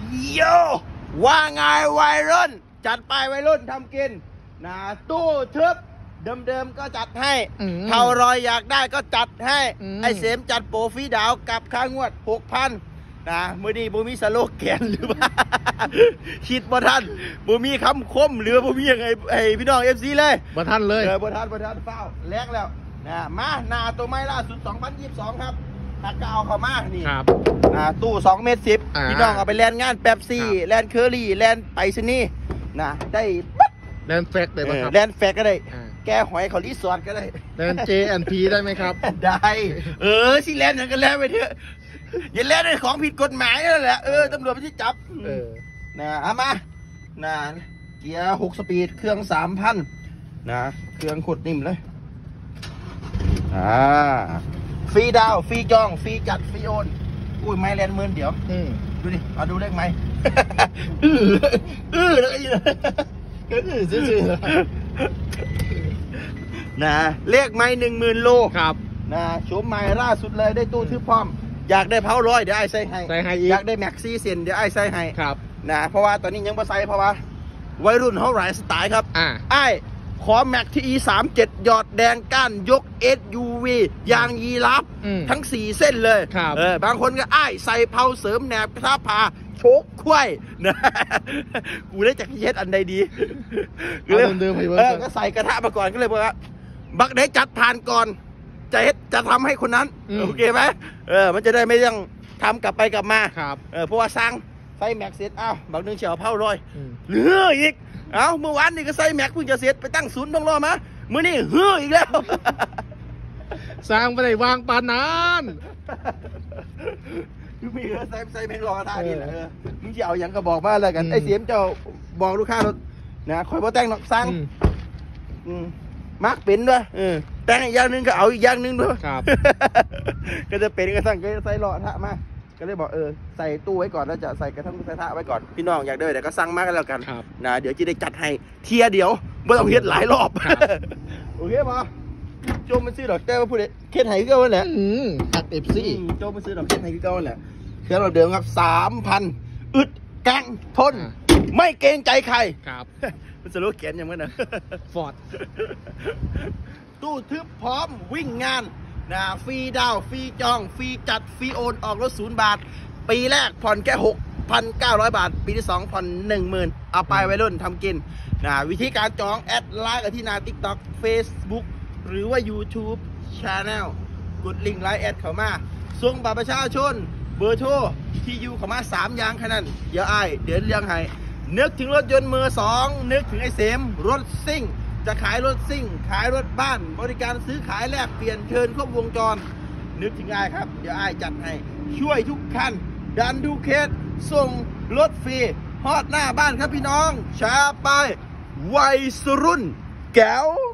โยว่าไงวัยรุ่นจัดไปวัยรุ่นทำกินนะตู้ทึบเดิมก็จัดให้เท่ารอยอยากได้ก็จัดให้ไอเสมจัดโปรฟรีดาวกับค่างวด 6,000 นะมือดีบูมีสโลแกนหรือว่าคิดบ่ทันบูมีคำคมหรือบูมียังไงไอพี่น้องFCเลยบ่ทันเลยบ่ทันเฝ้าแรงแล้วนะมาหน้าตัวไม้ล่าสุด2022ครับถ้าก้าวเข้ามานี่ตู้2.10 เมตรพี่น้องเอาไปแลนงานแป๊บซี่แลนเคอรี่แลนไปซนี่นะได้แลนแฟกได้ไหมครับแลนแฟกก็ได้แกหอยเขารีสอร์ทก็ได้แลน JNP ได้ไหมครับได้สิแลนอย่างกันแล้วไปเถอะอย่าแลนในของผิดกฎหมายนั่นแหละตำรวจไม่ใช่จับนะเอามานะเกียร์6 สปีดเครื่อง 3,000 นะเครื่องขดนิ่มเลยฟรีดาวฟรีจองฟรีจัดฟรีโอนอุ้ยไม่แลนหมื่นเดี๋ยวดูดิมาดูเลขไหมแล้วก็ยืนซื่อนะเลขไม้10,000 โลครับนะโฉมใหม่ล่าสุดเลยได้ตู้ทึบพร้อมอยากได้เผาร้อยเดี๋ยวไอ้ใส่ให้อยากได้แม็กซี่เซนเดี๋ยวไอ้ใส่ให้ครับนะเพราะว่าตอนนี้ยังบ่ใส่เพราะว่าวัยรุ่นเขาหลายสไตล์ครับไอ้ขอแม็กที่ E37 หยอดแดงก้านยก SUV ยางยีราฟทั้ง4เส้นเลยบางคนก็ไอ้ใส่เผาเสริมแหนบกระทะพาโชกควายนะกูได้จากเย็ดอันใดดีก็ใส่กระทะมาก่อนก็เลยบอกว่าบักได้จัดทานก่อนจะทำให้คนนั้นโอเคไหมมันจะได้ไม่ต้องทำกลับไปกลับมาเพราะว่าสร้างใส่แม็กเสร็จบางนึงเฉียวเผาลอยเหลืออีกเมื่อวานนี่ก็ใส่แม็กเพิ่งจะเสร็จไปตั้งศูนย์ต้องรอมาเมื่อนี่อีกแล้วสร้างไปไหนวางปานนั้นมีใส่แม็กรอกระทะนี่แหละมึงจะเอาอย่างก็บอกมาแล้วกันไอ้เสียมเจ้าบอกลูกค้ารถนะคอยบ่แต่งหรอกสร้างมาร์กเป็นด้วยแต่งอีกอย่างนึงก็เอาอีกอย่างนึงด้วยก็จะเป็นกระทั่งก็ใส่หล่อทะมาก็เลยบอกใส่ตู้ไว้ก่อนแล้วจะใส่กระทั่งใส่ทะไว้ก่อนพี่น้องอยากได้แต่ก็สั่งมากันแล้วกันนะเดี๋ยวจะได้จัดให้เทียเดียวไม่ต้องเฮ็ดหลายรอบโอเคป่ะโจมมันซื้อดอกแต่ว่าพูดเฮ็ดให้ก็ว่าแหละตัดFC โจมมันซื้อดอกเฮ็ดให้ก็ว่าแหละเครื่องเราเดิมครับ 3,000 อึดแกงทนไม่เกรงใจใครครับมันจะรู้เขียนอย่างนั้นนะฟอร์ดตู้ทึบพร้อมวิ่งงานนะฟรีดาวฟรีจองฟรีจัดฟรีโอนออกรถ0 บาทปีแรกผ่อนแค่ 6,900 บาทปีที่2ผ่อน 10,000 เอาไปวัยรุ่นทำกินนะวิธีการจองแอดไลน์กับที่หน้า TikTok Facebook หรือว่า YouTube Channel กดลิงก์ไลน์แอดเข้ามาส่งบัตรประชาชนเบอร์โทรที่อยู่เข้ามา3 อย่างแค่นั้นเดี๋ยวเดี๋ยวเรียงให้นึกถึงรถยนต์มือ2นึกถึงไอ้เสมรถซิ่งจะขายรถซิ่งขายรถบ้านบริการซื้อขายแลกเปลี่ยนเชิญครบวงจรนึกถึงครับเดี๋ยวจัดให้ช่วยทุกคันดันดูเคสส่งรถฟรีฮอดหน้าบ้านครับพี่น้องชาไปวัยรุ่นแก้ว